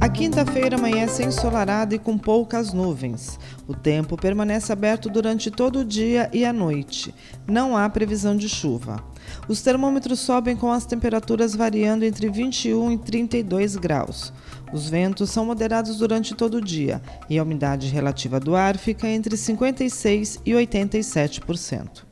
quinta-feira amanhece ensolarada e com poucas nuvens. O tempo permanece aberto durante todo o dia e a noite. Não há previsão de chuva. Os termômetros sobem com as temperaturas variando entre 21 e 32 graus. Os ventos são moderados durante todo o dia e a umidade relativa do ar fica entre 56% e 87%.